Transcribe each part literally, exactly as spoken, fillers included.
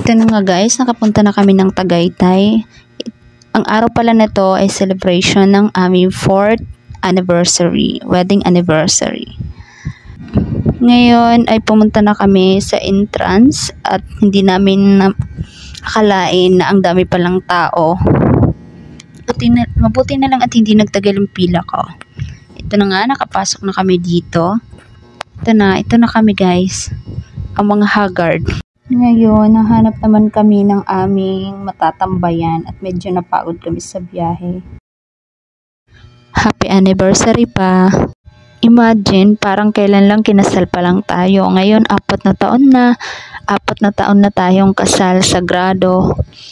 Ito na nga guys, nakapunta na kami ng Tagaytay. Ang araw pala na to ay celebration ng aming fourth anniversary, wedding anniversary. Ngayon ay pumunta na kami sa entrance at hindi namin akalain na ang dami palang tao. Mabuti na, mabuti na lang at hindi nagtagal yung pila ko. Ito na nga, nakapasok na kami dito. Ito na, ito na kami guys. Ang mga haggard. Ngayon, nahanap naman kami ng aming matatambayan at medyo napagod kami sa biyahe. Happy anniversary pa! Imagine, parang kailan lang kinasal pa lang tayo. Ngayon, apat na taon na. Apat na taon na tayong kasal, sagrado.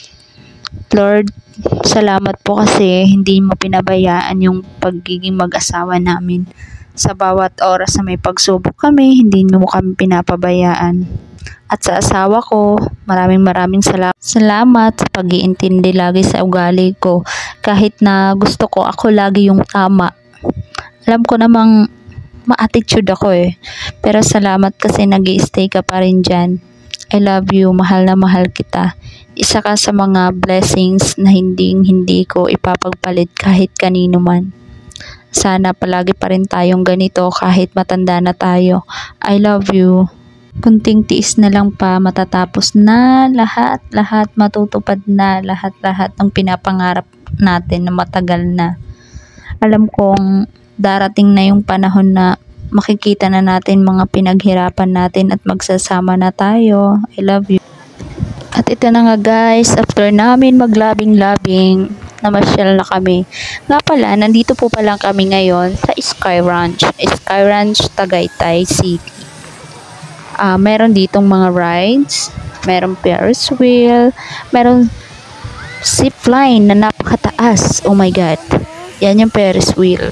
Lord, salamat po kasi hindi mo pinabayaan yung pagiging mag-asawa namin. Sa bawat oras na may pagsubok kami, hindi mo kami pinapabayaan. At sa asawa ko, maraming maraming salamat, salamat sa pag-iintindi lagi sa ugali ko. Kahit na gusto ko ako lagi yung tama. Alam ko namang ma-attitude ako eh. Pero salamat kasi nag-i-stay ka pa rin dyan. I love you, mahal na mahal kita. Isa ka sa mga blessings na hindi hindi ko ipapagpalit kahit kanino man. Sana palagi pa rin tayong ganito kahit matanda na tayo. I love you. Kunting tiis na lang pa, matatapos na lahat, lahat matutupad na, lahat-lahat ng pinapangarap natin na matagal na. Alam kong darating na yung panahon na makikita na natin mga pinaghirapan natin at magsasama na tayo. I love you. At ito na nga guys, after namin maglabing-labing, namasyal na kami. Nga pala, nandito po pa lang kami ngayon sa Sky Ranch. Sky Ranch, Tagaytay City. Uh, meron ditong mga rides, meron Ferris wheel, meron zipline na napakataas. Oh my god, yan yung Ferris wheel.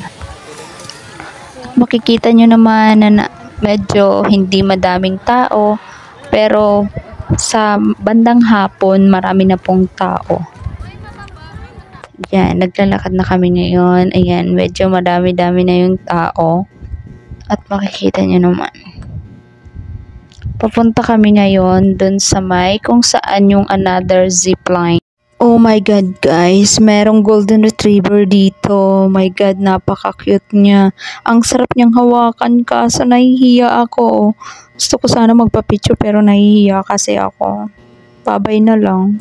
Makikita nyo naman na medyo hindi madaming tao, pero sa bandang hapon marami na pong tao. Yan, naglalakad na kami ngayon. Ayan, medyo madami-dami na yung tao at makikita nyo naman. Papunta kami ngayon dun sa may kung saan yung another zipline. Oh my god guys, merong golden retriever dito. Oh my god, napaka-cute niya. Ang sarap niyang hawakan kaso nahihiya ako. Gusto ko sana magpa-picture pero nahihiya kasi ako. Babay na lang.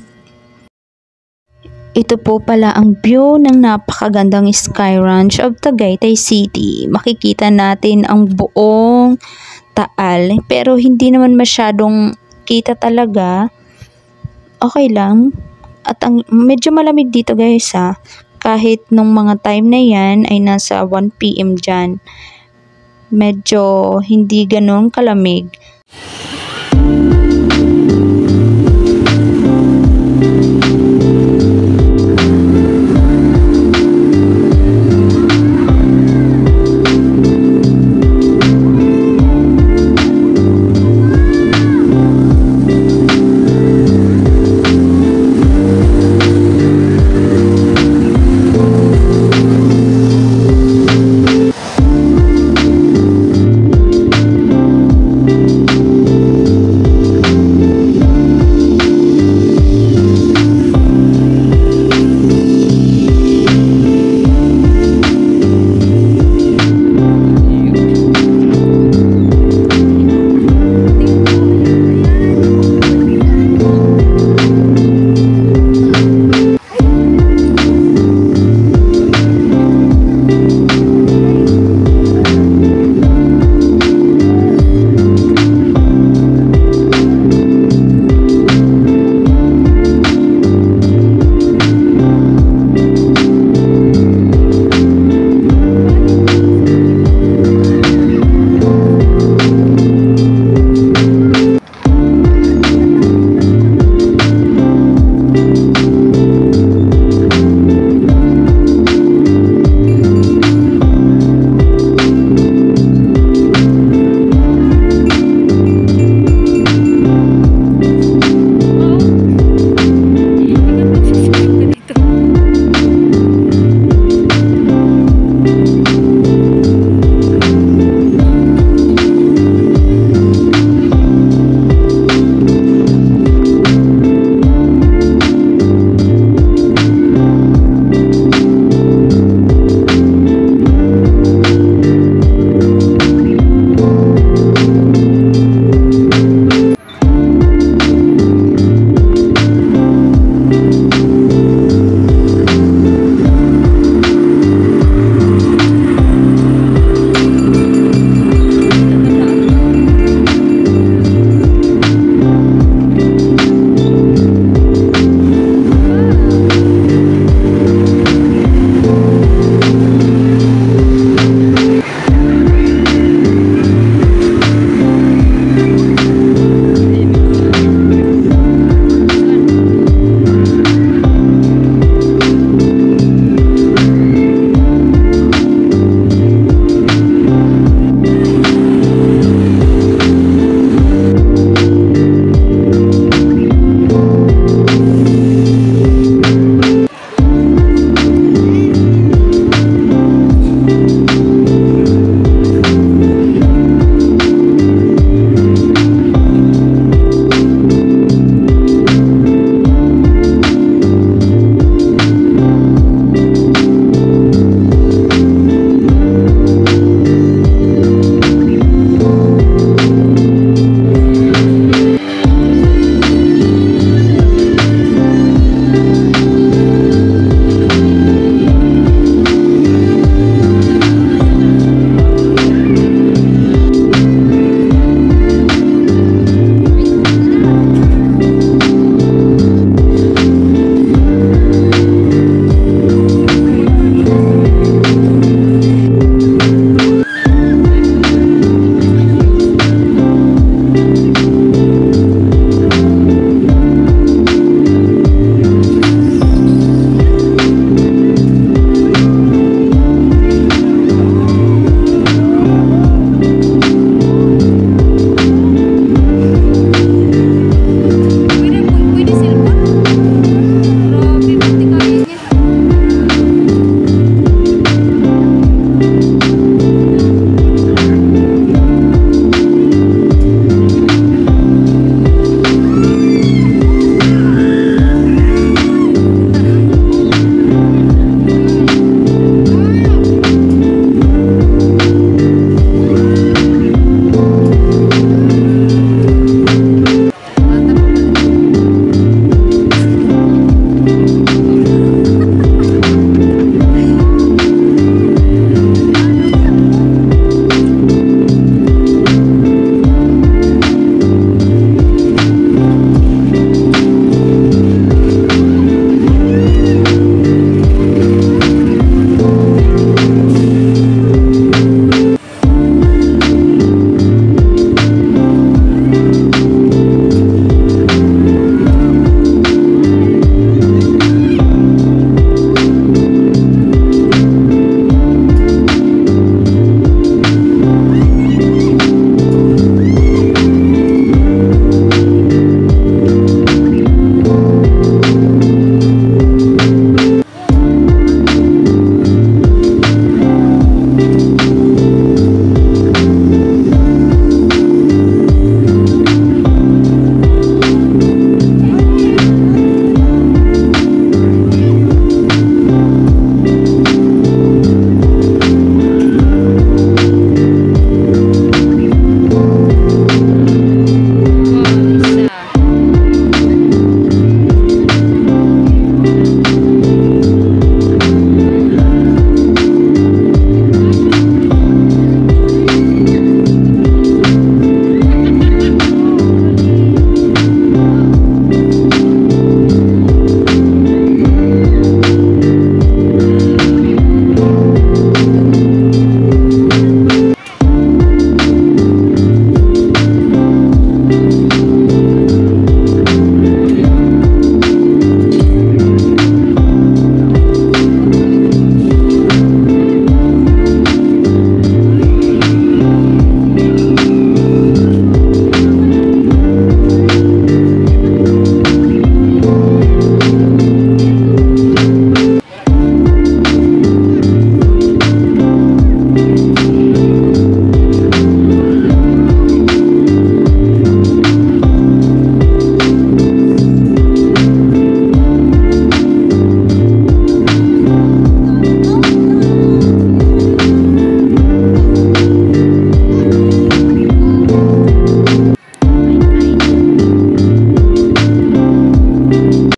Ito po pala ang view ng napakagandang Sky Ranch of Tagaytay City. Makikita natin ang buong Taal, pero hindi naman masyadong kita talaga. Okay lang. At ang medyo malamig dito guys ha. Kahit nung mga time na yan ay nasa one p m dyan. Medyo hindi ganun kalamig.